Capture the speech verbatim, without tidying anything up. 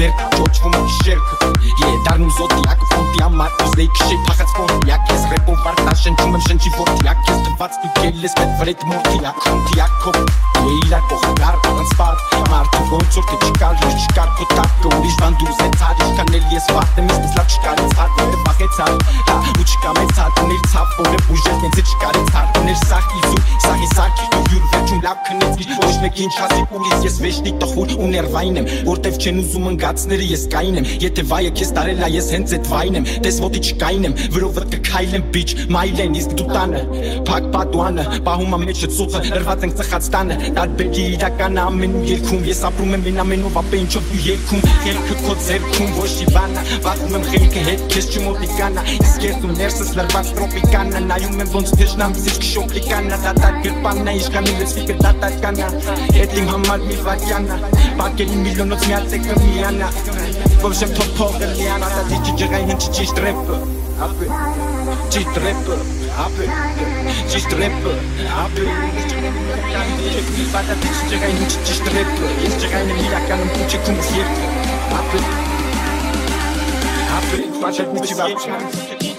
ձեր Ջոջ վումը շերքը Է դարնում զոտիակ Ֆոնտի ամար ուզեի քշեի փախած ֆոնտիակ Ես ռեպով արտաշնչում եմ շնչի որդիակ Ես տված դու գելես մետ վրետ մորտիակ Խոնտիակով Ու իրար կողգար առանց պար Մարդու ոնց որ թե չկար ես չկար քո տակը Ուրիշ բան դու զեցար Ինչքան էլ ես վատեմ ես մեզ լավ չկարեց հատ Որը վախեցար Հա ու չկա մեծ հատ Ուներ ցավ որը բուժեց նենց է չկարեց հատ Ուներ սաղ իզու Սաղի սարքի դու յուր վերջում լավ քնեց Ինչ ոչ մեկ ինչ հասի ուրից ես վեշտի տխուր ու ներվային եմ Որտև չեն ուզում ընգացները ես կային եմ Եթե վայը քեզ տարել ա ես հենց էդ վայն եմ Տես ոտի չկային եմ Վրովդ կքայլեմ բիչ Մայլեն իսկ դու տանը Փակ պատուանը Պահում ամ մեջը ծուխը Լրված ենք ծխած տանը Տարբերի իրականը ամենու երկում Ես ապրում եմ են ամենով ապե ինչով դու երկում Խելքը քո ձերքում ոչ իվանա Վախում եմ խելքը հետ քեզ չմոտիկանա Իսկ ես ու ներսս լրված տրոպիկանա Նայում եմ ոնց թեժնամից իսկ շոպլիկանա Դատակ գրպաննա Իշկան իվես վիկը դատականա Հետ իմ համար մի վակյանա Պակելի միլյոնոց միացեկը միանա Ոչ եմ թոփողը լիանա Դա դիջի ջղային հնչի ճիշտ ռեպը Ապե Ճիշտ ռեպը Ապե Ճիշտ ռեպը Ապե Բադա դիջի ջղային հնչի ճիշտ ռեպը Ես ջղային եմ իրականում դու չեքում ես երկը Ապե Ապե Բադա դիջի վապչան